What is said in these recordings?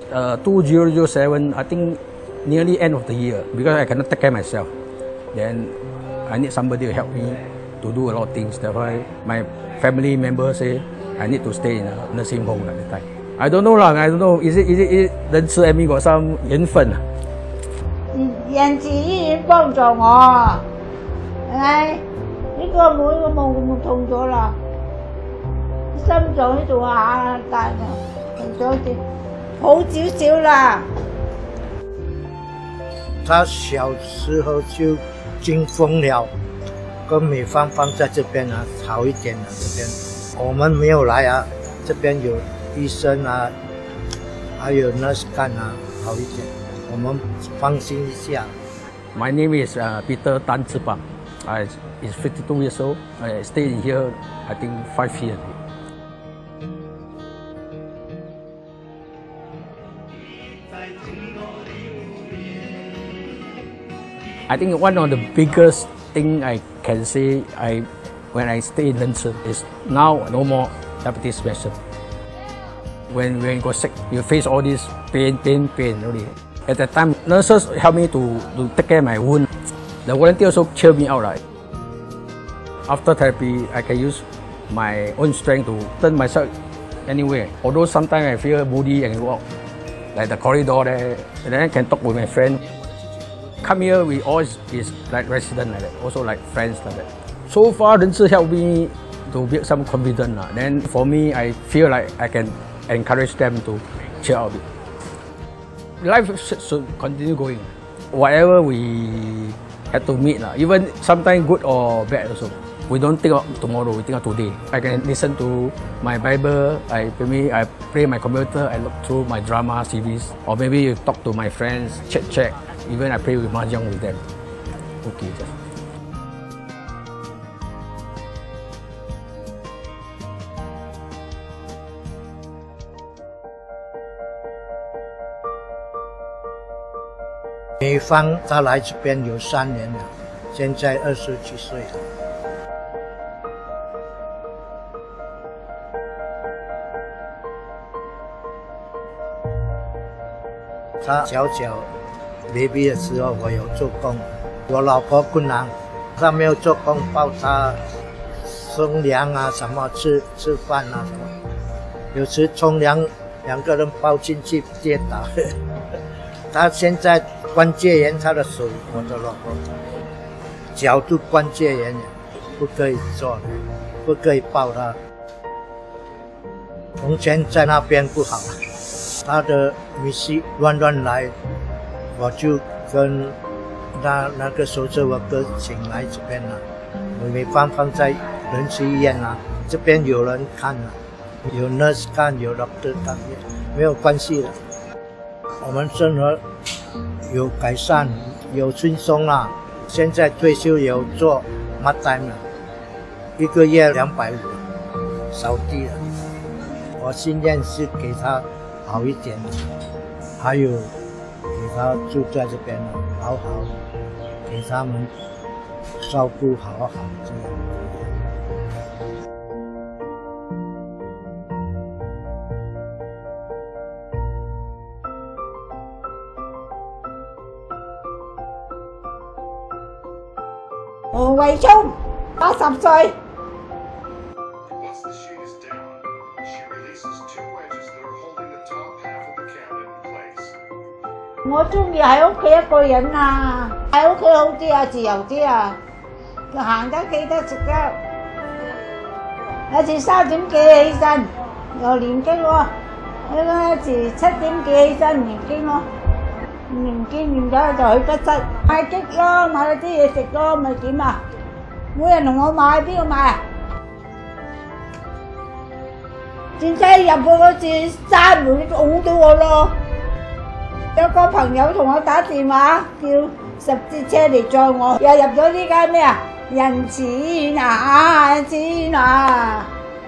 2007, I think nearly end of the year, because I cannot take care of myself. Then I need somebody to help me to do a lot of things. That's why my family members say I need to stay in a nursing home at the time. I don't know lah. I don't know. Is it Ren Ci and me got some 缘分啊？ 人治醫院幫助我，係咪？呢個妹個冇咁痛咗啦，心臟呢度下大啊，咗啲好少少啦。 他小時候就中風了，跟米芳芳在這邊啊好一點了。這邊我們沒有來啊，這邊有醫生啊，還有 nurse 幹啊，好一點，我們放心一下。 My name is Peter Tan Zipang. I is 52 years old. I stayed in here, I think 5 years. I think one of the biggest thing I can say when I stay in Ren Ci is now no more diabetes patient. When you got sick, you face all this pain really. At that time, nurses help me to take care of my wound. The volunteer also cheer me out. Right? After therapy, I can use my own strength to turn myself anywhere. Although sometimes I feel moody and walk like the corridor there, and then I can talk with my friend. Come here, we always is like resident like that, also like friends like that. So far, Ren Ci helped me to build some confidence. Then for me, I feel like I can encourage them to cheer out a bit. Life should continue going. Whatever we have to meet, even sometimes good or bad also. We don't think of tomorrow, we think of today. I can listen to my Bible, I play my computer, I look through my drama series, or maybe you talk to my friends, chat. Even I play with mahjong with them. Okay, just. 美芳他来这边有3年了，现在27岁了。他小 baby 的时候，我有做工。我老婆困难，她没有做工，抱她冲凉啊，什么吃饭啊什么。有时冲凉2个人抱进去跌倒。她现在关节炎，她的手，我的老婆脚都关节炎了，不可以做了，不可以抱她。从前在那边不好，她的米西乱来。 我就跟那个守着我哥请来这边了，我没放在人去医院啊，这边有人看了，有 nurse 看，有 doctor 看，没有关系的。我们生活有改善，有轻松啦。现在退休有做 part time 了，1个月250，扫地了。我心愿是给他好一点，还有。 给他住在这边了，好好给他们照顾好这样。 魏聰80歲。 我中意喺屋企一個人啊，喺屋企好啲啊，自由啲啊，行得企得食得。有時3點幾起身，又念經喎；有時7點幾起身念經咯，念經念咗就去筆室買激咯，買啲嘢食咯，咪點啊？冇人同我買，邊個買啊？電梯入去嗰次閂門拱到我咯。 有個朋友同我打電話，叫10節車嚟載我，又入咗呢間咩啊？仁慈醫院啊，仁慈醫院啊！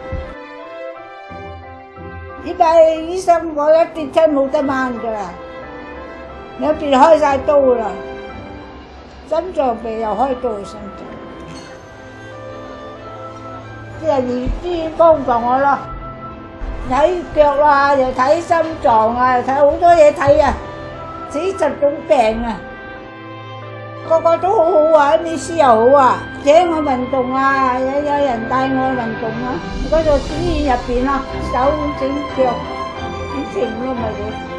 依家醫生講一跌親冇得掹㗎啦，有邊開晒刀啦，心臟病又開刀心臟，即係醫院幫助我咯。 睇腳啊，又睇心臟啊，又睇好多嘢睇啊，死疾種病啊，個個都好好啊，醫師又好啊，請我運動啊，有人帶我去運動啊，嗰度醫院入邊啊，手整腳整成咯咪